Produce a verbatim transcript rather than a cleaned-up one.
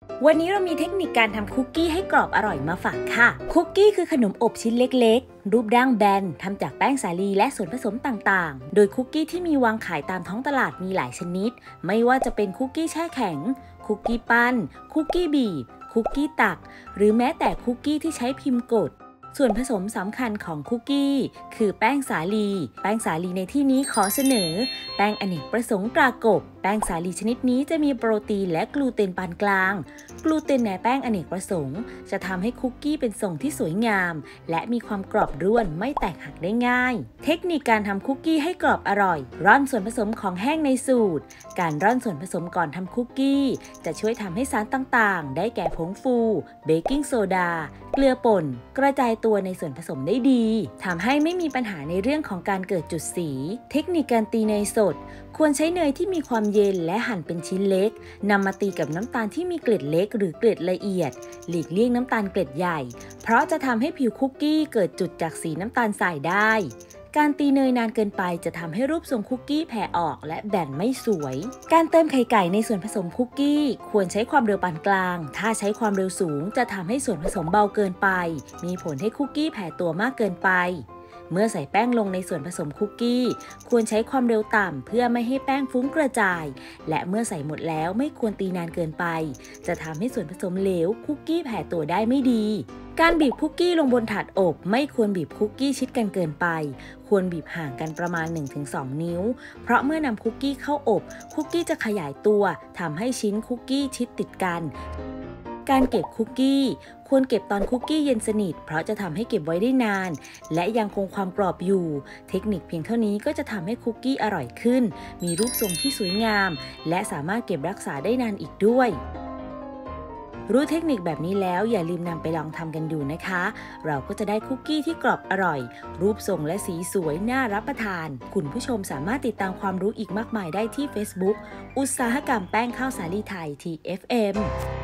วันนี้เรามีเทคนิคการทำคุกกี้ให้กรอบอร่อยมาฝากค่ะคุกกี้คือขนมอบชิ้นเล็กๆรูปร่างแบนทำจากแป้งสาลีและส่วนผสมต่างๆโดยคุกกี้ที่มีวางขายตามท้องตลาดมีหลายชนิดไม่ว่าจะเป็นคุกกี้แช่แข็งคุกกี้ปั้นคุกกี้บีบคุกกี้ตักหรือแม้แต่คุกกี้ที่ใช้พิมพ์กดส่วนผสมสำคัญของคุกกี้คือแป้งสาลีแป้งสาลีในที่นี้ขอเสนอแป้งอเนกประสงค์ตรากบแป้งสาลีชนิดนี้จะมีโปรตีนและกลูเตนปานกลางกลูเตนในแป้งอเนกประสงค์จะทำให้คุกกี้เป็นทรงที่สวยงามและมีความกรอบร่วนไม่แตกหักได้ง่ายเทคนิคการทำคุกกี้ให้กรอบอร่อยร่อนส่วนผสมของแห้งในสูตรการร่อนส่วนผสมก่อนทำคุกกี้จะช่วยทำให้สารต่างๆได้แก่ผงฟูเบกกิ้งโซดาเกลือป่นกระจายตัวในส่วนผสมได้ดีทำให้ไม่มีปัญหาในเรื่องของการเกิดจุดสีเทคนิคการตีเนยสดควรใช้เนยที่มีความเย็นและหั่นเป็นชิ้นเล็กนำมาตีกับน้ำตาลที่มีเกล็ดเล็กหรือเกล็ดละเอียดหลีกเลี่ยงน้ำตาลเกล็ดใหญ่เพราะจะทำให้ผิวคุกกี้เกิดจุดจากสีน้ำตาลทรายได้การตีเนยนานเกินไปจะทำให้รูปทรงคุกกี้แผ่ออกและแบนไม่สวยการเติมไข่ไก่ในส่วนผสมคุกกี้ควรใช้ความเร็วปานกลางถ้าใช้ความเร็วสูงจะทำให้ส่วนผสมเบาเกินไปมีผลให้คุกกี้แผ่ตัวมากเกินไปเมื่อใส่แป้งลงในส่วนผสมคุกกี้ควรใช้ความเร็วต่ำเพื่อไม่ให้แป้งฟุ้งกระจายและเมื่อใส่หมดแล้วไม่ควรตีนานเกินไปจะทำให้ส่วนผสมเหลวคุกกี้แผ่ตัวได้ไม่ดีการบีบคุกกี้ลงบนถาดอบไม่ควรบีบคุกกี้ชิดกันเกินไปควรบีบห่างกันประมาณ หนึ่งถึงสอง นิ้วเพราะเมื่อนำคุกกี้เข้าอบคุกกี้จะขยายตัวทำให้ชิ้นคุกกี้ชิดติดกันการเก็บคุกกี้ควรเก็บตอนคุกกี้เย็นสนิทเพราะจะทำให้เก็บไว้ได้นานและยังคงความกรอบอยู่เทคนิคเพียงเท่านี้ก็จะทำให้คุกกี้อร่อยขึ้นมีรูปทรงที่สวยงามและสามารถเก็บรักษาได้นานอีกด้วยรู้เทคนิคแบบนี้แล้วอย่าลืมนำไปลองทำกันดูนะคะเราก็จะได้คุกกี้ที่กรอบอร่อยรูปทรงและสีสวยน่ารับประทานคุณผู้ชมสามารถติดตามความรู้อีกมากมายได้ที่ Facebook อุตสาหกรรมแป้งข้าวสาลีไทย ที เอฟ เอ็ม